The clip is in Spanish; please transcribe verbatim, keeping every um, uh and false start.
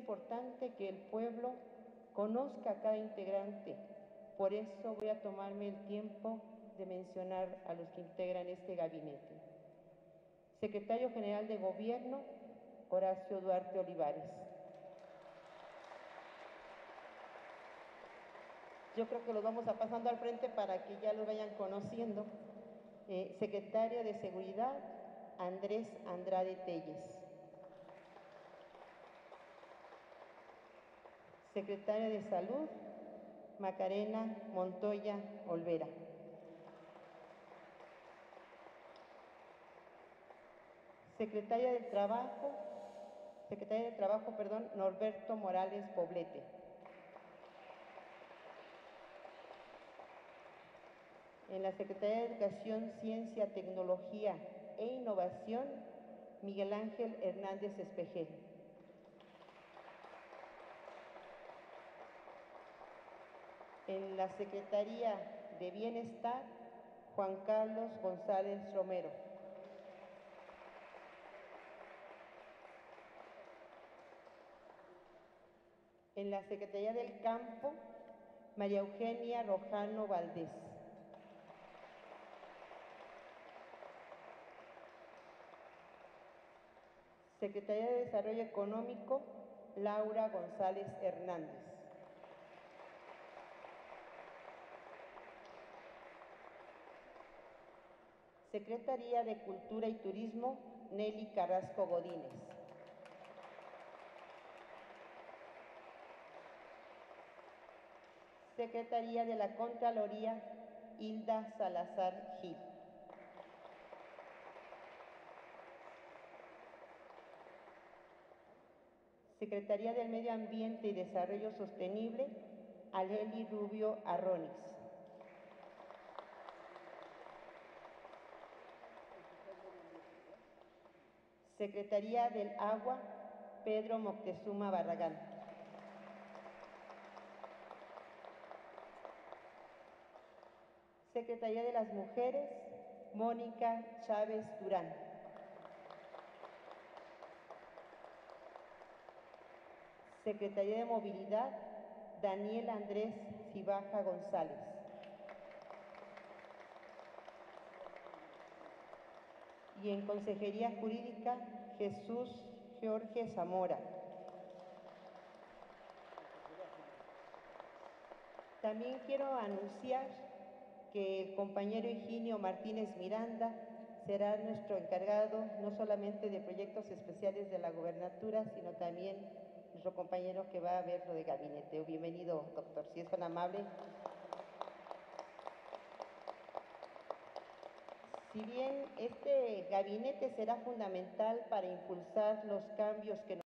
importante que el pueblo conozca a cada integrante. Por eso voy a tomarme el tiempo de mencionar a los que integran este gabinete. Secretario General de Gobierno, Horacio Duarte Olivares. Yo creo que los vamos a pasando al frente para que ya los vayan conociendo. Eh, Secretario de Seguridad, Andrés Andrade Telles. Secretaria de Salud, Macarena Montoya Olvera. Secretaria del Trabajo, Secretaria de Trabajo, perdón, Norberto Morales Poblete. En la Secretaría de Educación, Ciencia, Tecnología e Innovación, Miguel Ángel Hernández Espejel. En la Secretaría de Bienestar, Juan Carlos González Romero. En la Secretaría del Campo, María Eugenia Rojano Valdés. Secretaría de Desarrollo Económico, Laura González Hernández. Secretaría de Cultura y Turismo, Nelly Carrasco Godínez. Secretaría de la Contraloría, Hilda Salazar Gil. Secretaría del Medio Ambiente y Desarrollo Sostenible, Aleli Rubio Arronis. Secretaría del Agua, Pedro Moctezuma Barragán. Secretaría de las Mujeres, Mónica Chávez Durán. Secretaría de Movilidad, Daniel Andrés Cibaja González. Y en Consejería Jurídica, Jesús Jorge Zamora. También quiero anunciar que el compañero Higinio Martínez Miranda será nuestro encargado no solamente de proyectos especiales de la gobernatura, sino también nuestro compañero que va a ver lo de gabinete. Bienvenido, doctor, si es tan amable. Si bien este gabinete será fundamental para impulsar los cambios que